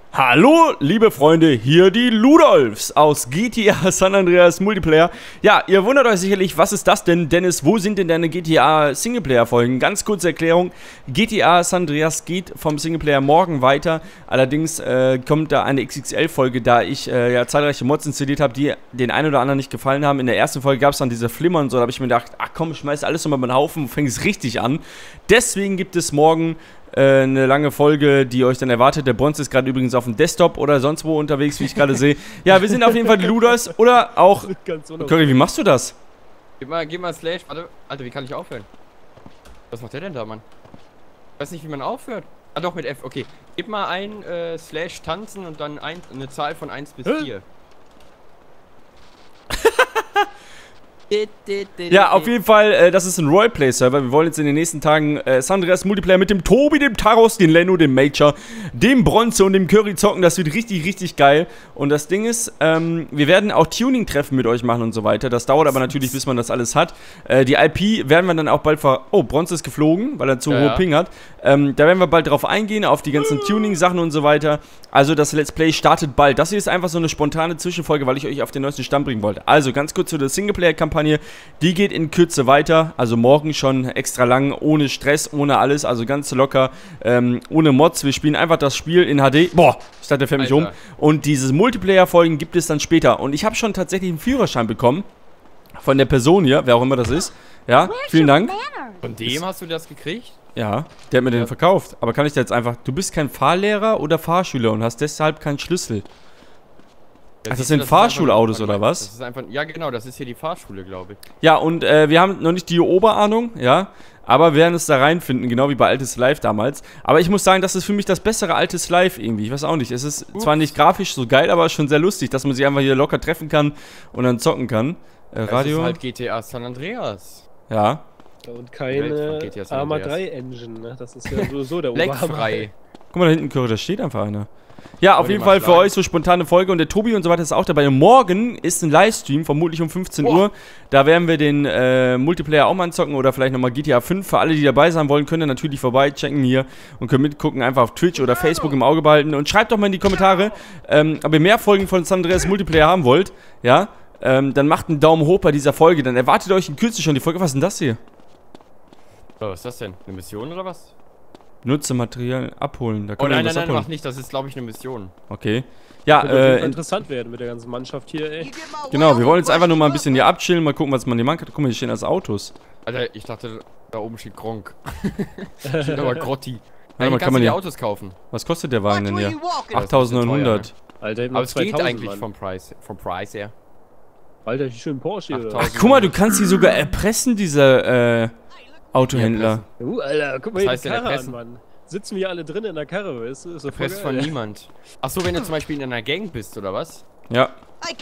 Hallo, liebe Freunde, hier die Ludolfs aus GTA San Andreas Multiplayer. Ja, ihr wundert euch sicherlich, was ist das denn? Dennis, wo sind denn deine GTA Singleplayer-Folgen? Ganz kurze Erklärung, GTA San Andreas geht vom Singleplayer morgen weiter. Allerdings kommt da eine XXL-Folge, da ich ja zahlreiche Mods installiert habe, die den einen oder anderen nicht gefallen haben. In der ersten Folge gab es dann diese Flimmer und so, da habe ich mir gedacht, ach komm, schmeiß alles nochmal über den Haufen, fängt es richtig an. Deswegen gibt es morgen eine lange Folge, die euch dann erwartet. Der Bronze ist gerade übrigens auf dem Desktop oder sonst wo unterwegs, wie ich gerade sehe. Ja, wir sind auf jeden Fall die Ludolfs oder auch... Curry, wie machst du das? Gib mal Slash, warte. Alter, wie kann ich aufhören? Was macht der denn da, Mann? Ich weiß nicht, wie man aufhört. Ah doch, mit F, okay. Gib mal ein Slash tanzen und dann eine Zahl von 1 bis 4. Ja, auf jeden Fall, das ist ein Roleplay-Server. Wir wollen jetzt in den nächsten Tagen San Andreas Multiplayer mit dem Tobi, dem Taros, dem Leno, dem Major, dem Bronze und dem Curry zocken. Das wird richtig, richtig geil. Und das Ding ist, wir werden auch Tuning-Treffen mit euch machen und so weiter. Das dauert aber natürlich, bis man das alles hat. Die IP werden wir dann auch bald Oh, Bronze ist geflogen, weil er zu hohe Ping hat. Da werden wir bald drauf eingehen, auf die ganzen Tuning-Sachen und so weiter. Also das Let's Play startet bald. Das hier ist einfach so eine spontane Zwischenfolge, weil ich euch auf den neuesten Stand bringen wollte. Also ganz kurz zu der Singleplayer-Kampagne. Die geht in Kürze weiter, also morgen schon extra lang, ohne Stress, ohne alles, also ganz locker, ohne Mods. Wir spielen einfach das Spiel in HD. Boah, ich dachte, der fällt mich um. Und diese Multiplayer-Folgen gibt es dann später. Und ich habe schon tatsächlich einen Führerschein bekommen von der Person hier, wer auch immer das ist. Ja, vielen Dank. Von dem hast du das gekriegt? Ja, der hat mir den verkauft. Aber kann ich da jetzt einfach... Du bist kein Fahrlehrer oder Fahrschüler und hast deshalb keinen Schlüssel. Ach, das sind Fahrschulautos oder was? Das ist einfach, ja genau, das ist hier die Fahrschule, glaube ich. Ja, und wir haben noch nicht die Oberahnung, ja, aber wir werden es da reinfinden, genau wie bei Altes Live damals. Aber ich muss sagen, das ist für mich das bessere Altes Live irgendwie, ich weiß auch nicht. Es ist zwar nicht grafisch so geil, aber schon sehr lustig, dass man sich einfach hier locker treffen kann und dann zocken kann. Radio. Das ist halt GTA San Andreas. Ja. Und keine Arma 3 Engine, ne? Das ist ja sowieso der Oberhammer. Guck mal da hinten, Curry, da steht einfach einer. Ja, auf jeden Fall für euch so spontane Folge und der Tobi und so weiter ist auch dabei. Und morgen ist ein Livestream, vermutlich um 15 Uhr. Da werden wir den Multiplayer auch mal anzocken oder vielleicht nochmal GTA 5. Für alle, die dabei sein wollen, könnt ihr natürlich vorbeichecken hier und können mitgucken, einfach auf Twitch oder Facebook im Auge behalten. Und schreibt doch mal in die Kommentare, ob ihr mehr Folgen von San Andreas Multiplayer haben wollt. Ja, dann macht einen Daumen hoch bei dieser Folge. Dann erwartet euch in Kürze schon die Folge. Was ist denn das hier? Was ist das denn? Eine Mission oder was? Nutze Material abholen. Da nein, mach nicht, das ist, glaube ich, eine mission. Okay. Ja, interessant werden mit der ganzen Mannschaft hier, ey. Genau, wir wollen jetzt einfach nur mal ein bisschen hier abchillen, mal gucken, was man hier machen kann. Guck mal, hier stehen als Autos. Alter, ich dachte, da oben steht Gronk. Steht aber Grotti. Warte mal, kann man die hier Autos kaufen. Was kostet der Wagen denn hier? 8.900. Alter, aber es geht eigentlich vom Preis her. Alter, wie schön Porsche hier. Ach, guck mal, du kannst sie sogar erpressen, diese Autohändler. Alter, guck mal hier die Karre an, Mann. Sitzen wir alle drin in der Karre, ist so voll geil. Von niemand. Achso, wenn du zum Beispiel in einer Gang bist, oder was? Ja.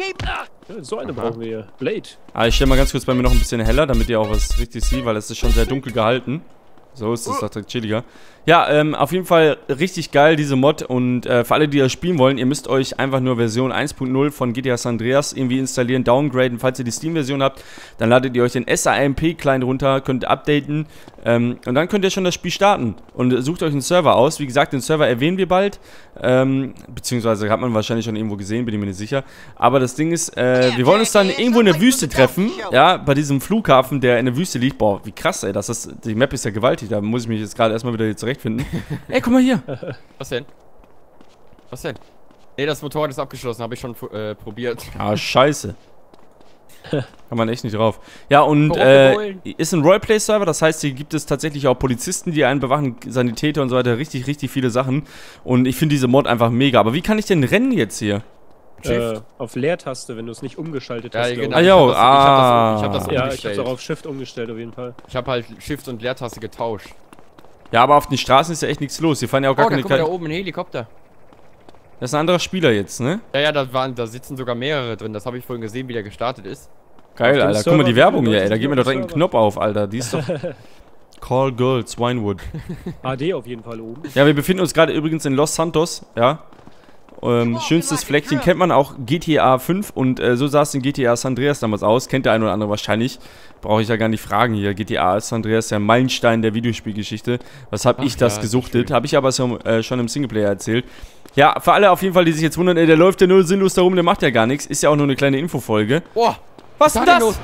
So eine brauchen wir hier. Blade. Ich stelle mal ganz kurz bei mir noch ein bisschen heller, damit ihr auch was richtig seht, weil es ist schon sehr dunkel gehalten. So ist es doch chilliger. Ja, auf jeden Fall richtig geil, diese Mod. Und für alle, die das spielen wollen, ihr müsst euch einfach nur Version 1.0 von GTA San Andreas irgendwie installieren, downgraden. Falls ihr die Steam-Version habt, dann ladet ihr euch den SAMP-Client runter, könnt updaten. Und dann könnt ihr schon das Spiel starten. Und sucht euch einen Server aus. Wie gesagt, den Server erwähnen wir bald. Beziehungsweise hat man wahrscheinlich schon irgendwo gesehen, bin ich mir nicht sicher. Aber das Ding ist, wir wollen uns dann irgendwo in der Wüste treffen. Ja, bei diesem Flughafen, der in der Wüste liegt. Boah, wie krass, ey. Die Map ist ja gewaltig. Da muss ich mich jetzt gerade erstmal wieder hier zurechtfinden. Ey, guck mal hier. Was denn? Was denn? Nee, das Motorrad ist abgeschlossen, habe ich schon probiert. Ah, scheiße. Kann man echt nicht drauf. Ja, und ist ein Roleplay-Server, das heißt, hier gibt es tatsächlich auch Polizisten, die einen bewachen, Sanitäter und so weiter, richtig, richtig viele Sachen. Und ich finde diese Mod einfach mega. Aber wie kann ich denn rennen jetzt hier? Auf Leertaste, wenn du es nicht umgeschaltet hast. Genau. Ich hab das umgestellt. Ja, ich hab's auch auf Shift umgestellt, auf jeden Fall. Ich habe halt Shift und Leertaste getauscht. Ja, aber auf den Straßen ist ja echt nichts los. Hier fahren ja auch gar keine... guck mal, da oben ein Helikopter. Das ist ein anderer Spieler jetzt, ne? Ja, da sitzen sogar mehrere drin. Das habe ich vorhin gesehen, wie der gestartet ist. Geil, Alter. Guck mal die Werbung hier, ey. Da geht mir doch direkt ein Knopf auf, Alter. Die ist doch... Call Girls, Winewood. AD auf jeden Fall oben. Ja, wir befinden uns gerade übrigens in Los Santos, ja. Schönstes Fleckchen kennt man auch GTA 5 und so sah es in GTA San Andreas damals aus. Kennt der eine oder andere wahrscheinlich. Brauche ich ja gar nicht fragen hier. GTA San Andreas ist ja ein Meilenstein der Videospielgeschichte. Was habe ich das gesuchtet? Habe ich aber schon im Singleplayer erzählt. Ja, für alle auf jeden Fall, die sich jetzt wundern, ey, der läuft ja nur sinnlos da rum, der macht ja gar nichts. Ist ja auch nur eine kleine Infofolge. Boah, was ist denn das?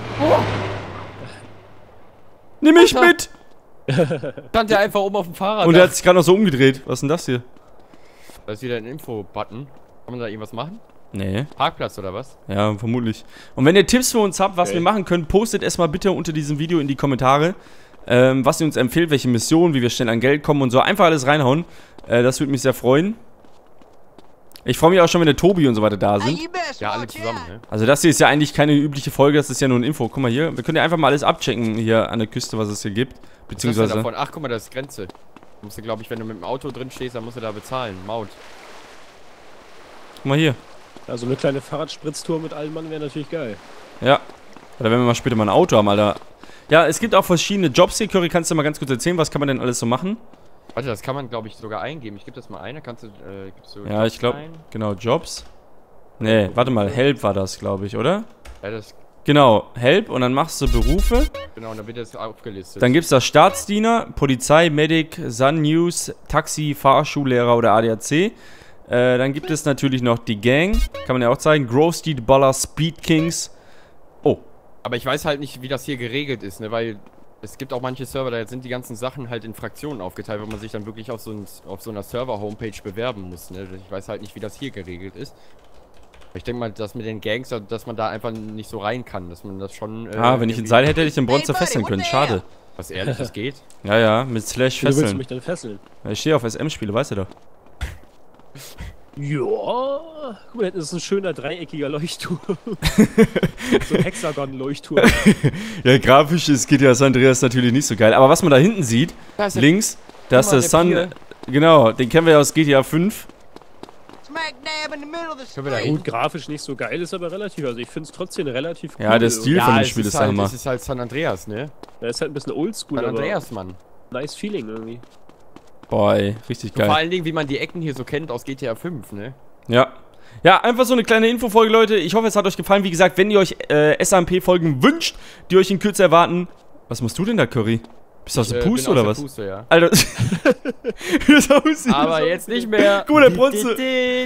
Nimm mich mit! Stand der einfach oben auf dem Fahrrad. Und der hat sich gerade noch so umgedreht. Was ist denn das hier? Da ist wieder ein Info-Button. Kann man da irgendwas machen? Nee. Parkplatz oder was? Ja, vermutlich. Und wenn ihr Tipps für uns habt, was wir machen können, postet es mal bitte unter diesem Video in die Kommentare. Was ihr uns empfiehlt, welche Missionen, wie wir schnell an Geld kommen und so. Einfach alles reinhauen. Das würde mich sehr freuen. Ich freue mich auch schon, wenn der Tobi und so weiter da sind. Ja, alle zusammen, ne? Also das hier ist ja eigentlich keine übliche Folge, das ist ja nur ein Info. Guck mal hier, wir können ja einfach mal alles abchecken hier an der Küste, was es hier gibt. Beziehungsweise... Was ist davon? Ach, guck mal, das ist Grenze. Da musst du, glaube ich, wenn du mit dem Auto drin stehst, dann musst du da bezahlen. Maut. Guck mal hier. Also eine kleine Fahrradspritztour mit allen Mann wäre natürlich geil. Ja. Oder wenn wir mal später mal ein Auto haben, Alter. Ja, es gibt auch verschiedene Jobs hier. Curry, kannst du mal ganz kurz erzählen, was kann man denn alles so machen? Warte, das kann man, glaube ich, sogar eingeben. Ich gebe das mal ein, da kannst du, gibst du ja, ich glaube, genau, Jobs. Nee, warte mal, Help war das, glaube ich, oder? Ja, das... Genau, Help und dann machst du Berufe. Genau, und dann wird das aufgelistet. Dann gibt es da Staatsdiener, Polizei, Medic, Sun News, Taxi, Fahrschullehrer oder ADAC. Dann gibt es natürlich noch die Gang, kann man ja auch zeigen. Grove Street Baller, Speed Kings. Oh. Aber ich weiß halt nicht, wie das hier geregelt ist, ne, weil es gibt auch manche Server, da sind die ganzen Sachen halt in Fraktionen aufgeteilt, wo man sich dann wirklich auf so einer Server-Homepage bewerben muss, ne. Ich weiß halt nicht, wie das hier geregelt ist. Ich denke mal, dass mit den Gangs, dass man da einfach nicht so rein kann, dass man das schon... wenn ich ein Seil hätte, hätte ich den Bronze fesseln können, schade. Was, ehrlich, das geht? Ja, ja, mit Slash fesseln. Wie willst du mich denn fesseln? Ich stehe auf SM-Spiele, weißt du doch. Ja, guck mal, das ist ein schöner dreieckiger Leuchtturm. So ein Hexagon-Leuchtturm. Ja, grafisch ist GTA San Andreas natürlich nicht so geil. Aber was man da hinten sieht, links, da ist der Sun. Genau, den kennen wir ja aus GTA 5. Gut, grafisch nicht so geil, ist aber relativ. Also ich finde es trotzdem relativ cool. Ja, der Stil von dem Spiel ist halt, Hammer. Das ist halt San Andreas, ne? Der ist halt ein bisschen oldschool, San Andreas, Mann. Nice Feeling irgendwie. Boah, ey, richtig geil. Vor allen Dingen, wie man die Ecken hier so kennt aus GTA 5, ne? Ja. Ja, einfach so eine kleine Infofolge, Leute. Ich hoffe, es hat euch gefallen. Wie gesagt, wenn ihr euch SMP-Folgen wünscht, die euch in Kürze erwarten. Was machst du denn da, Curry? Bist du aus der Puste oder was? Puste, ja. Alter, wie das aussieht. Aber jetzt nicht mehr. Guck mal, der Bronze.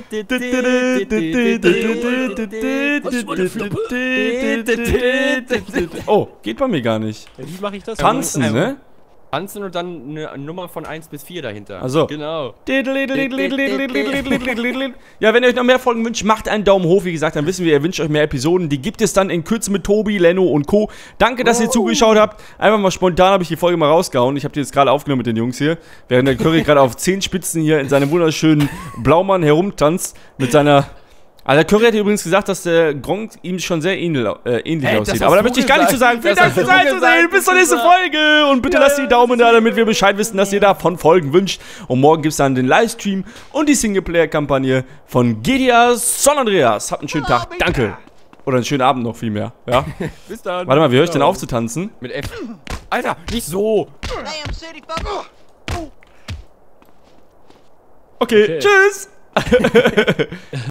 Oh, geht bei mir gar nicht. Ja, wie mache ich das? Tanzen, ne? Tanzen und dann eine Nummer von 1 bis 4 dahinter. Also. Genau. Ja, wenn ihr euch noch mehr Folgen wünscht, macht einen Daumen hoch. Wie gesagt, dann wissen wir, ihr wünscht euch mehr Episoden. Die gibt es dann in Kürze mit Tobi, Leno und Co. Danke, dass ihr zugeschaut habt. Einfach mal spontan habe ich die Folge mal rausgehauen. Ich habe die jetzt gerade aufgenommen mit den Jungs hier. Während der Curry gerade auf Zehenspitzen hier in seinem wunderschönen Blaumann herumtanzt. Mit seiner... Also der Curry hat übrigens gesagt, dass der Gronk ihm schon sehr ähnlich aussieht. Aber da möchte ich gar nicht zu sagen. Vielen Dank fürs Einzusehen. Bis zur nächsten Folge. Und bitte lasst die Daumen da, damit wir Bescheid wissen, dass ihr davon Folgen wünscht. Und morgen gibt es dann den Livestream und die Singleplayer-Kampagne von GTA San Andreas. Habt einen schönen Tag. Danke. Oder einen schönen Abend noch vielmehr. Ja? Bis dann. Warte mal, wie höre ich denn auf zu tanzen? Mit F. Alter, nicht so. Okay, tschüss.